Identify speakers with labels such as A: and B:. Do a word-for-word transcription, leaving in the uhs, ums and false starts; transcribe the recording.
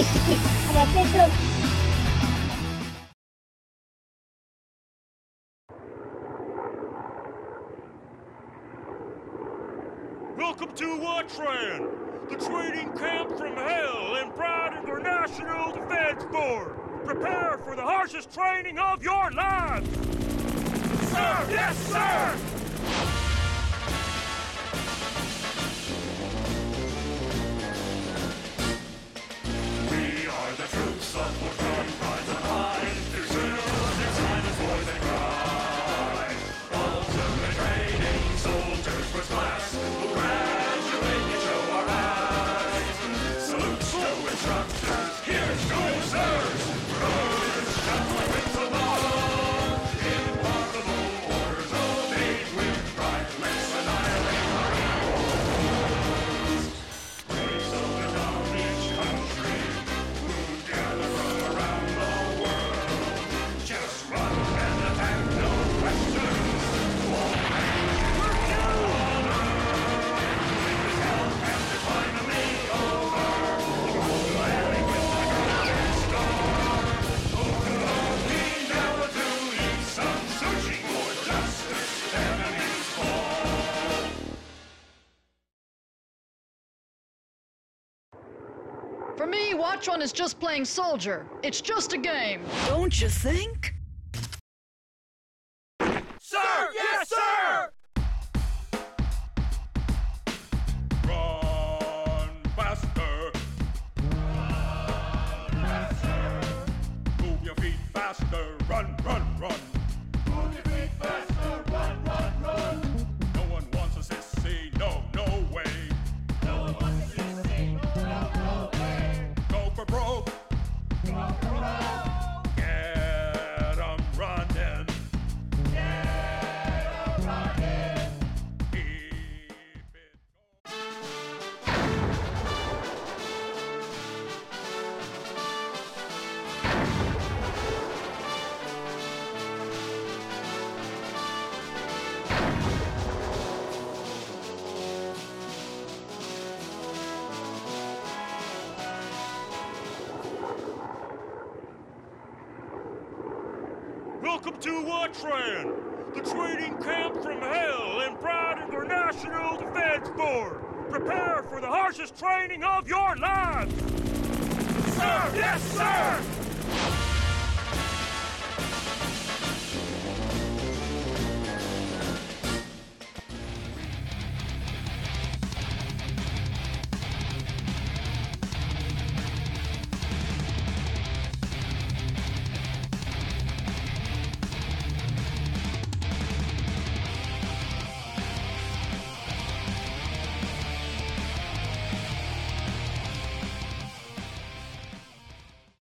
A: Welcome to Wartran, the training camp from hell and Pride International Defense Force. Prepare for the harshest training of your lives! Sir! Yes, sir! We are the troops of Wartran, rise on high. Through shields, through silence, boys and cry. Ultimate training, soldiers first class. We'll graduate and show our eyes. Salutes to instructors, here's to sirs. Rose, shuttling with the law. Impossible orders obeyed with pride. Let's annihilate our enemies. Brave soldiers of each country who gather from around the world. Just run and attack, no questions. War and honor. This hell camp is finally over. Overwhelming with the golden star. Konami now to eat some sushi for justice. Enemies fall.
B: For me, Wartran is just playing soldier. It's just a game.
C: Don't you think?
A: Sir! Yes, sir! Run faster! Run faster! Move your feet faster! Run, run, run! Move your feet faster! Run, run, run! No one wants a sissy, no, no way! No one wants a sissy, no, no way! Go for broke! Go for broke! Get 'em running! Get 'em running! Keep it going! Welcome to Wartran, the training camp from hell and Pride International Defense Force. Prepare for the harshest training of your lives! Sir! Yes, sir!